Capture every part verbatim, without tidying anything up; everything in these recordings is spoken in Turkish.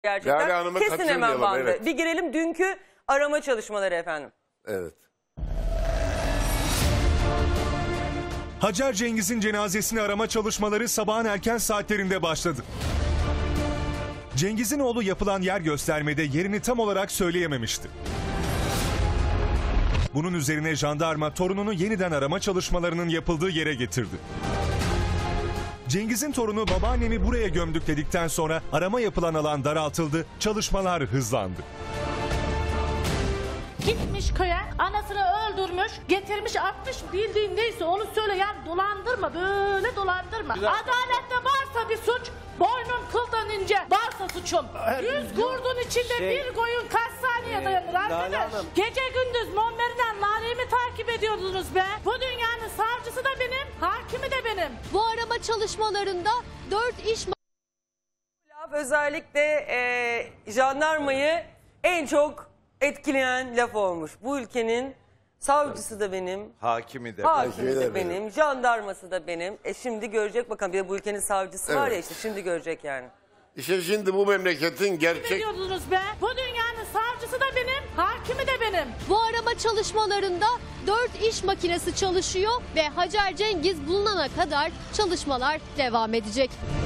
Gerçekten kesin hemen bandı. Evet. Bir girelim dünkü arama çalışmaları efendim. Evet. Hacer Cengiz'in cenazesini arama çalışmaları sabahın erken saatlerinde başladı. Cengiz'in oğlu yapılan yer göstermede yerini tam olarak söyleyememişti. Bunun üzerine jandarma torununu yeniden arama çalışmalarının yapıldığı yere getirdi. Cengiz'in torunu babaannemi buraya gömdük dedikten sonra arama yapılan alan daraltıldı, çalışmalar hızlandı. Gitmiş köye, anasını öldürmüş, getirmiş atmış, bildiğin neyse onu söyle, yani dolandırma, böyle dolandırma. Adalette varsa bir suç, boynun kıldan ince, varsa suçum. Yüz kurdun içinde şey, bir koyun kaç saniye dayanır arkadaş? Gece gündüz Monmeri'den Lale'yi mi takip ediyordunuz be? Bu dünyanın savcısı da benim, hakimi de benim. Bu arama çalışmalarında dört iş... Özellikle e, jandarmayı en çok etkileyen laf olmuş. Bu ülkenin savcısı da benim, Hakimi de, hakimi de benim, jandarması da benim. E şimdi görecek bakalım, bir de bu ülkenin savcısı evet. var ya, işte şimdi görecek yani. İşte şimdi bu memleketin gerçek... Ediyordunuz be. Bu dünyanın savcısı da benim, hakimi de benim. Bu arama çalışmalarında dört iş makinesi çalışıyor ve Hacer Cengiz bulunana kadar çalışmalar devam edecek.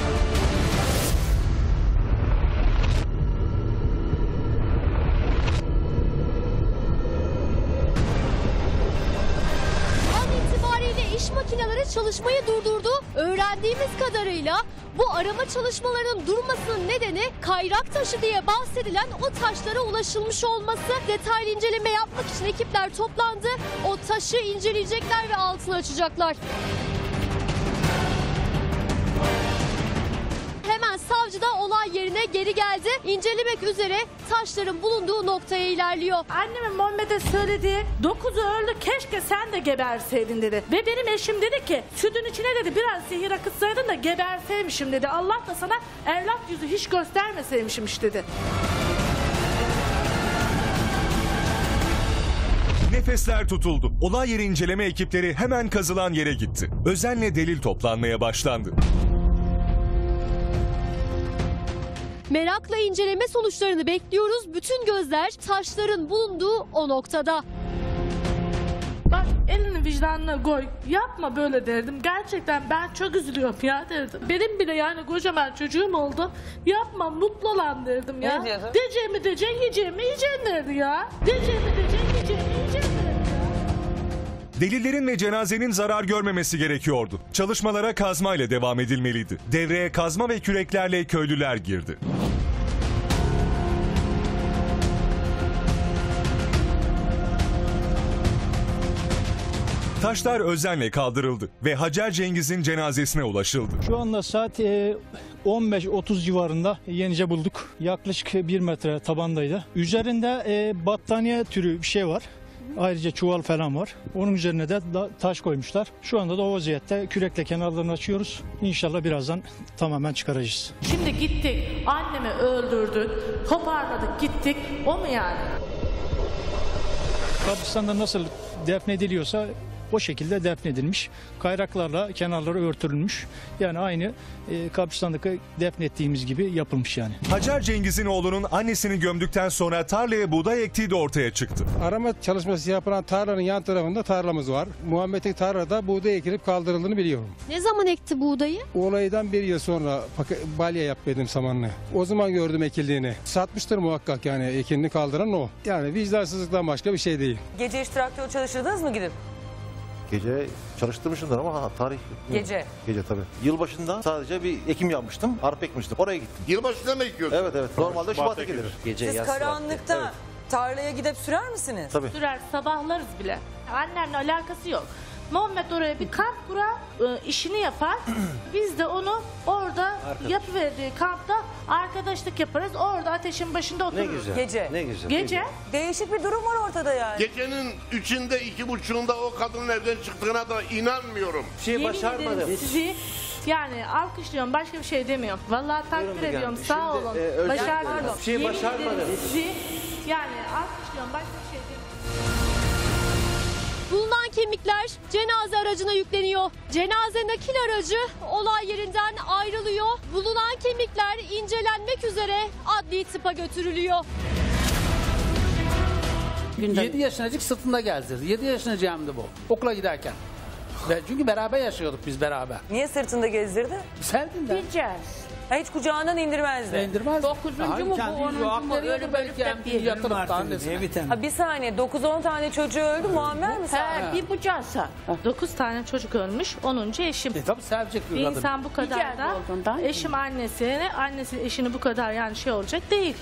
İş makineleri çalışmayı durdurdu. Öğrendiğimiz kadarıyla bu arama çalışmalarının durmasının nedeni kayrak taşı diye bahsedilen o taşlara ulaşılmış olması. Detaylı inceleme yapmak için ekipler toplandı. O taşı inceleyecekler ve altını açacaklar. Hemen savcı da olay yerine geri geldi. İncelemek üzere taşların bulunduğu noktaya ilerliyor. Annemin Muhammed'e söylediği dokuzu öldü, keşke sen de geberseydin dedi. Ve benim eşim dedi ki sütün içine dedi biraz zehir akıtsaydın da geberseymişim dedi. Allah da sana evlat yüzü hiç göstermeseymişmiş dedi. Nefesler tutuldu. Olay yeri inceleme ekipleri hemen kazılan yere gitti. Özenle delil toplanmaya başlandı. Merakla inceleme sonuçlarını bekliyoruz. Bütün gözler taşların bulunduğu o noktada. Bak elini vicdanına koy. Yapma böyle derdim. Gerçekten ben çok üzülüyorum ya derdim. Benim bile yani kocaman çocuğum oldu. Yapma, mutlu olan derdim ya. Ne diyordun? Diyeceğimi diyeceksin, yiyeceğimi yiyeceksin derdi ya. Diyeceğimi diyeceksin, yiyeceğimi yiyeceksin derdi ya. Delillerin ve cenazenin zarar görmemesi gerekiyordu. Çalışmalara kazma ile devam edilmeliydi. Devreye kazma ve küreklerle köylüler girdi. Taşlar özenle kaldırıldı ve Hacer Cengiz'in cenazesine ulaşıldı. Şu anda saat on beş otuz civarında Yenice bulduk. Yaklaşık bir metre tabandaydı. Üzerinde battaniye türü bir şey var. Ayrıca çuval falan var. Onun üzerine de taş koymuşlar. Şu anda da o vaziyette kürekle kenarlarını açıyoruz. İnşallah birazdan tamamen çıkaracağız. Şimdi gittik, annemi öldürdük, toparladık, gittik. O mu yani? Kabristan'da nasıl defnediliyorsa o şekilde defnedilmiş. Kayraklarla kenarları örtülmüş. Yani aynı e, kabristan'daki defnettiğimiz gibi yapılmış yani. Hacer Cengiz'in oğlunun annesini gömdükten sonra tarlaya buğday ektiği de ortaya çıktı. Arama çalışması yapılan tarlanın yan tarafında tarlamız var. Muhammed'in tarlada buğday ekilip kaldırıldığını biliyorum. Ne zaman ekti buğdayı? Olaydan bir yıl sonra balya yapmadım samanlı. O zaman gördüm ekildiğini. Satmıştır muhakkak yani, ekinini kaldıran o. Yani vicdansızlıktan başka bir şey değil. Gece hiç traktör çalıştırdınız mı gidip? Gece çalıştırmışımdır ama tarih... Gece? Gece tabii. Yılbaşında sadece bir ekim yapmıştım, arpa ekmiştim. Oraya gittim. Yılbaşında mı ekiyorsun? Evet evet. Normalde Şubat'ta gelir. Gece, Siz yaz karanlıkta evet. tarlaya gidip sürer misiniz? Tabii. Sürer, sabahlarız bile. Annemle alakası yok. Muhammed oraya bir kamp kurar, işini yapar. Biz de onu orada Arkadaş. yapıverdiği kampta arkadaşlık yaparız. Orada ateşin başında otururuz. Ne güzel. Gece. Ne güzel. Gece. Değişik bir durum var ortada yani. Gecenin üçünde, iki buçuğunda o kadının evden çıktığına da inanmıyorum. Bir şey Yemin başarmadım. ederim sizi yani alkışlıyorum, başka bir şey demiyorum. Vallahi takdir Buyurun ediyorum, yani. sağ Şimdi, olun. e, Başardınız. bir şey Yemin başarmadım. ederim sizi yani alkışlıyorum, başka bir şey demiyorum. Bulunan kemikler cenaze aracına yükleniyor. Cenaze nakil aracı olay yerinden ayrılıyor. Bulunan kemikler incelenmek üzere adli tıpa götürülüyor. yedi yaşınacık sırtında gezdirdi. yedi yaşınacığımdı bu. Okula giderken. Ve çünkü beraber yaşıyorduk biz beraber. Niye sırtında gezdirdi? Sevdiğimden. Bileceğiz. Ha, hiç kucağından indirmezdi. İndirmez. Dokuzuncu mu bu, onuncu mu? Ölü bölüp de bir. Yatırıp da annesine. Ha, bir saniye dokuz on tane çocuğu öldü, Muammer mi sen? He, bir bucağısa. Dokuz tane çocuk ölmüş, onuncu eşim. E tabii sevecek bir Bir kadın. insan bu kadar da eşim annesine, annesi eşini bu kadar yani şey olacak değil.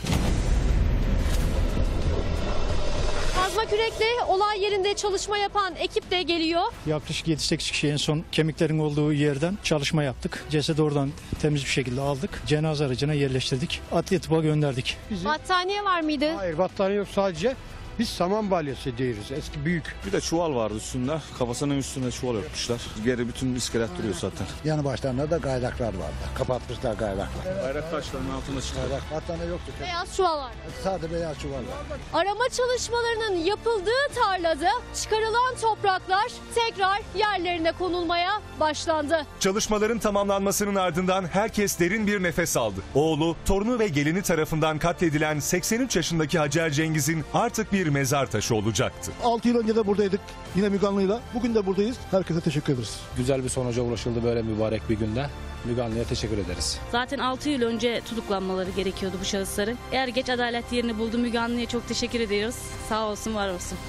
Kazma kürekle olay yerinde çalışma yapan ekip de geliyor. Yaklaşık yedi sekiz kişi en son kemiklerin olduğu yerden çalışma yaptık. Cesedi oradan temiz bir şekilde aldık. Cenaze aracına yerleştirdik. Adli tıpa gönderdik. Battaniye var mıydı? Hayır, battaniye yok, sadece biz saman balyası diyoruz, eski büyük. Bir de çuval vardı üstünde. Kafasının üstüne çuval örtmüşler. Geri bütün iskelet duruyor zaten. Yanı başlarında da gaylaklar vardı. Kapatmışlar gaylaklar. Bayrak taşlarının altında çıktı. Gayrak, battaniye yoktu. Beyaz çuval var. Sadece beyaz çuval var. Arama çalışmalarının yapıldığı tarlada çıkarılan topraklar tekrar yerlerine konulmaya başlandı. Çalışmaların tamamlanmasının ardından herkes derin bir nefes aldı. Oğlu, torunu ve gelini tarafından katledilen seksen üç yaşındaki Hacer Cengiz'in artık bir mezar taşı olacaktı. altı yıl önce de buradaydık yine Müge Anlı'yla. Bugün de buradayız. Herkese teşekkür ederiz. Güzel bir sonuca ulaşıldı böyle mübarek bir günde. Müge Anlı'ya teşekkür ederiz. Zaten altı yıl önce tutuklanmaları gerekiyordu bu şahısların. Eğer geç adalet yerini buldu, Müge Anlı'ya çok teşekkür ediyoruz. Sağ olsun, var olsun.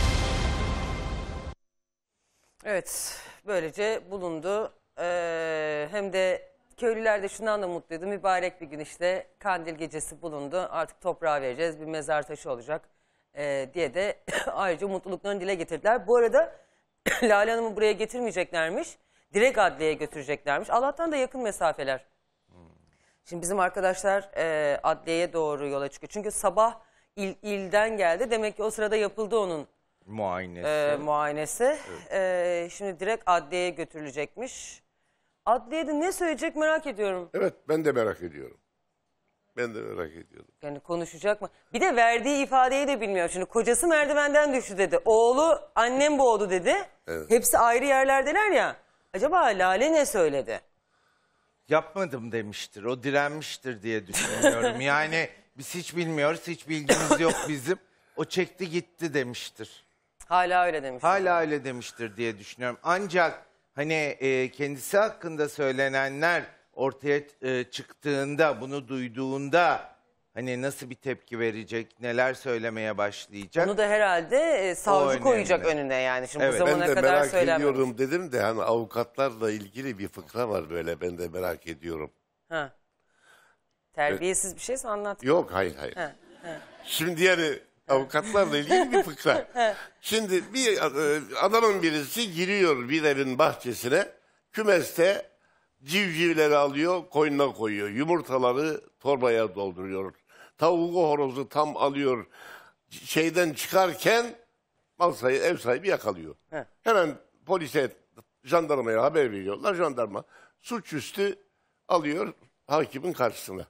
Evet, böylece bulundu. Ee, hem de köylüler de şundan da mutluydu. Mübarek bir gün işte, Kandil gecesi bulundu. Artık toprağa vereceğiz, bir mezar taşı olacak ee, diye de ayrıca mutluluklarını dile getirdiler. Bu arada Lale Hanım'ı buraya getirmeyeceklermiş. Direkt adliyeye götüreceklermiş. Allah'tan da yakın mesafeler. Şimdi bizim arkadaşlar e, adliyeye doğru yola çıkıyor. Çünkü sabah il, ilden geldi. Demek ki o sırada yapıldı onun muayenesi. E, muayenesi. Evet. E, şimdi direkt adliyeye götürülecekmiş. Adliyede ne söyleyecek merak ediyorum. Evet, ben de merak ediyorum. Ben de merak ediyorum. Yani konuşacak mı? Bir de verdiği ifadeyi de bilmiyorum. Şimdi kocası merdivenden düştü dedi. Oğlu annem boğdu dedi. Evet. Hepsi ayrı yerlerdeler ya. Acaba Lale ne söyledi? Yapmadım demiştir. O direnmiştir diye düşünüyorum. Yani biz hiç bilmiyoruz. Hiç bilgimiz yok bizim. O çekti gitti demiştir. Hala öyle demiştir. Hala öyle demiştir diye düşünüyorum. Ancak hani e, kendisi hakkında söylenenler ortaya e, çıktığında, bunu duyduğunda hani nasıl bir tepki verecek, neler söylemeye başlayacak? Onu da herhalde e, savcı koyacak önüne yani. Şimdi evet. bu zamana ben de kadar merak söylenmemiş. ediyorum dedim de hani avukatlarla ilgili bir fıkra var böyle, ben de merak ediyorum. Ha. Terbiyesiz evet. Bir şeyse anlat. Yok hayır hayır. Ha. Ha. Şimdi yani avukatlarla ilgili bir fıkra. Şimdi bir adamın birisi giriyor bir evin bahçesine, kümeste civcivleri alıyor, koynuna koyuyor. Yumurtaları torbaya dolduruyor. Tavuğu horozu tam alıyor. Şeyden çıkarken mal sahibi, ev sahibi yakalıyor. He. Hemen polise, jandarmaya haber veriyorlar. Jandarma suçüstü alıyor hakimin karşısına.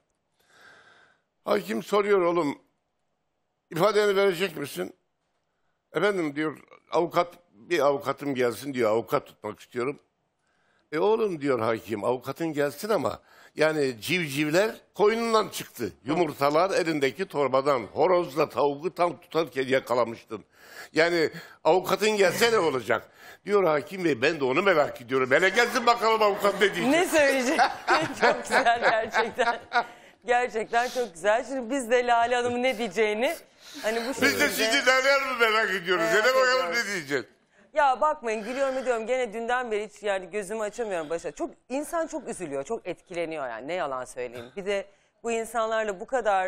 Hakim soruyor, oğlum ifadeni verecek misin? Efendim diyor, avukat bir avukatım gelsin diyor, avukat tutmak istiyorum. E oğlum diyor hakim, avukatın gelsin ama yani civcivler koynundan çıktı. Yumurtalar elindeki torbadan. Horozla tavuğu tam tutarken yakalamıştın. Yani avukatın gelse ne olacak? Diyor hakim bey, ben de onu merak ediyorum. Hele gelsin bakalım avukat ne diyecek. Ne söyleyecek? Çok güzel gerçekten. Gerçekten çok güzel. Şimdi biz de Lale Hanım'ın ne diyeceğini hani bu şekilde... Biz de sizi Lale Hanım'ı merak ediyoruz. Hele bakalım ne diyecek. Ya bakmayın, gülüyorum ediyorum. Gene dünden beri hiç yani gözümü açamıyorum başa. Çok insan çok üzülüyor, çok etkileniyor yani. Ne yalan söyleyeyim. Bir de bu insanlarla bu kadar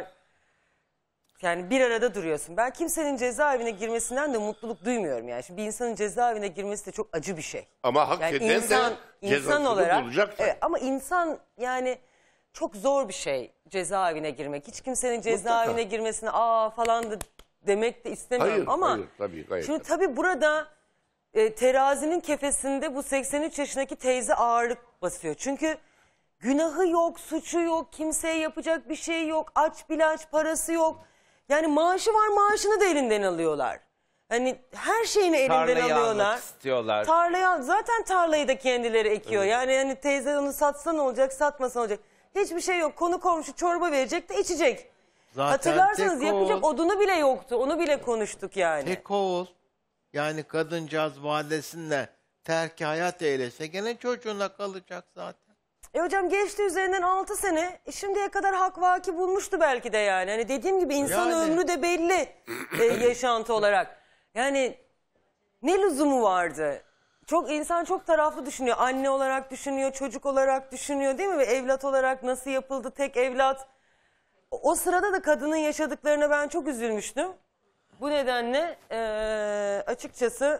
yani bir arada duruyorsun. Ben kimsenin cezaevine girmesinden de mutluluk duymuyorum yani. Şimdi bir insanın cezaevine girmesi de çok acı bir şey. Ama hakikaten yani insan, de insan olarak bulacak. Evet, ama insan yani çok zor bir şey cezaevine girmek. Hiç kimsenin cezaevine Mutlaka. girmesine aa falan da demek de istemiyorum hayır, ama hayır, tabii, hayır, şimdi tabii burada e, terazinin kefesinde bu seksen üç yaşındaki teyze ağırlık basıyor. Çünkü günahı yok, suçu yok, kimseye yapacak bir şey yok, aç bilaç parası yok. Yani maaşı var, maaşını da elinden alıyorlar. Hani her şeyini elinden Tarlayı alıyorlar. almak istiyorlar. Tarlaya zaten tarlayı da kendileri ekiyor. Yani hani teyze onu satsa ne olacak, satmasa ne olacak? Hiçbir şey yok. Konu komşu çorba verecek de içecek. Zaten Hatırlarsanız tek yapacak oğul. odunu bile yoktu. Onu bile konuştuk yani. Tek oğul. Yani kadıncağız validesinle terki hayat eylese gene çocuğuna kalacak zaten. E hocam geçti üzerinden altı sene. E şimdiye kadar hak vaki bulmuştu belki de yani. Hani dediğim gibi insan Yani. ömrü de belli e, yaşantı olarak. Yani ne lüzumu vardı? Çok insan çok taraflı düşünüyor. Anne olarak düşünüyor, çocuk olarak düşünüyor değil mi? Ve evlat olarak nasıl yapıldı tek evlat. O, o sırada da kadının yaşadıklarına ben çok üzülmüştüm. Bu nedenle e, açıkçası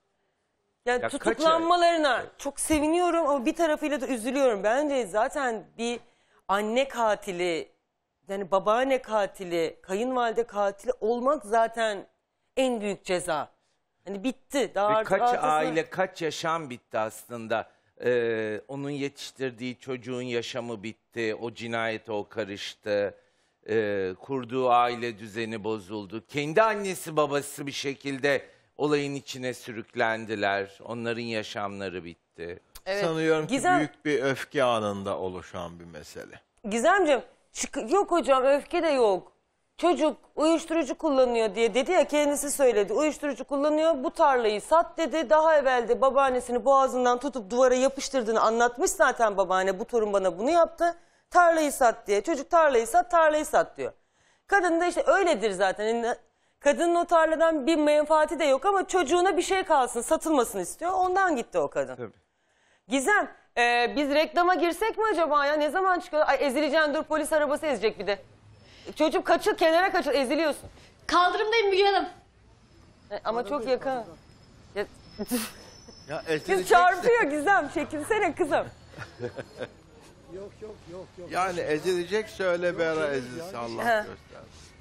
yani Ya tutuklanmalarına çok seviniyorum ama bir tarafıyla da üzülüyorum. Bence zaten bir anne katili, yani babaanne katili, kayınvalide katili olmak zaten en büyük ceza. Hani bitti. Daha Ve artık kaç arkasına- aile, kaç yaşam bitti aslında. Ee, onun yetiştirdiği çocuğun yaşamı bitti. O cinayete o karıştı. Ee, kurduğu aile düzeni bozuldu. Kendi annesi babası bir şekilde olayın içine sürüklendiler. Onların yaşamları bitti. Evet. Sanıyorum ki Gizem- büyük bir öfke anında oluşan bir mesele. Gizemciğim çık- yok hocam öfke de yok. Çocuk uyuşturucu kullanıyor diye dedi ya kendisi söyledi. Uyuşturucu kullanıyor bu tarlayı sat dedi. Daha evvel de babaannesini boğazından tutup duvara yapıştırdığını anlatmış zaten babaanne. Bu torun bana bunu yaptı. Tarlayı sat diye. Çocuk tarlayı sat tarlayı sat diyor. Kadın da işte öyledir zaten. Yani kadının o tarladan bir menfaati de yok ama çocuğuna bir şey kalsın satılmasın istiyor. Ondan gitti o kadın. Tabii. Gizem e, biz reklama girsek mi acaba ya? Ne zaman çıkıyor? Ay ezileceksin dur polis arabası ezecek bir de. Çocuk kaçıl kenara kaçıl eziliyorsun. Kaldırımdayım Müge Hanım. E, ama çok yakın. Ya, Ya kız ezilecekse- çarpıyor Gizem çekilsene kızım. Yani ezilecek söyle bir ara ezilse Allah He. göstersin.